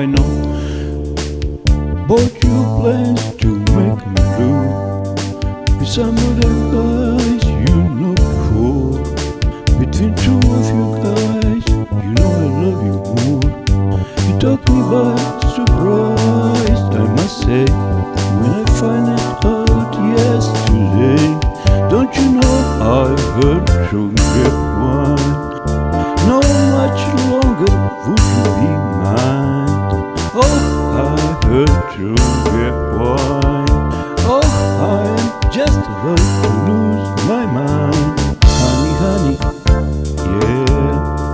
I know. But you plans to make me blue with some other guys you know before. Between two of you guys, you know I love you more. You took me by surprise, I must say, when I find it out yesterday. Don't you know I heard through grapevine, no much longer would you be mine. Oh, I heard through grapevine, oh, I'm just about to lose my mind. Honey, honey, yeah.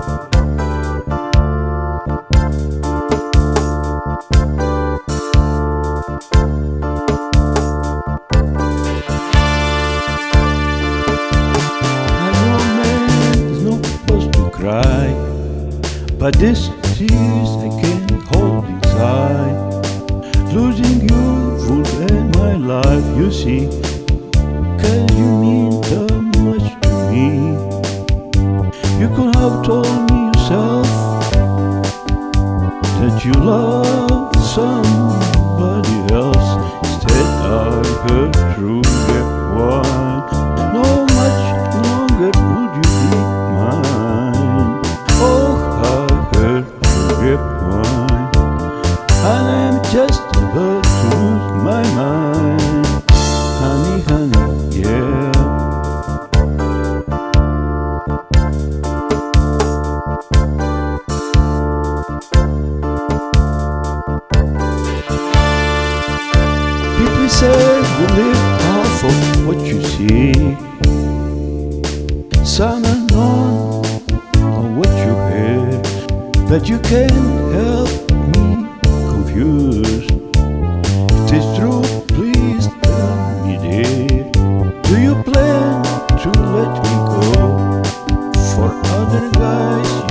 Cry, but these tears I can't hold inside. Losing you would end my life, you see, 'cause you mean so much to me. You could have told me yourself that you love somebody else. Instead I heard through that wine, no much longer would you be mine. And I'm just about to lose my mind. Honey, honey, yeah. People say we live off of what you see. Some are none of what you hear, but you can't help me confused. It is true, please tell me, dear. Do you plan to let me go for other guys?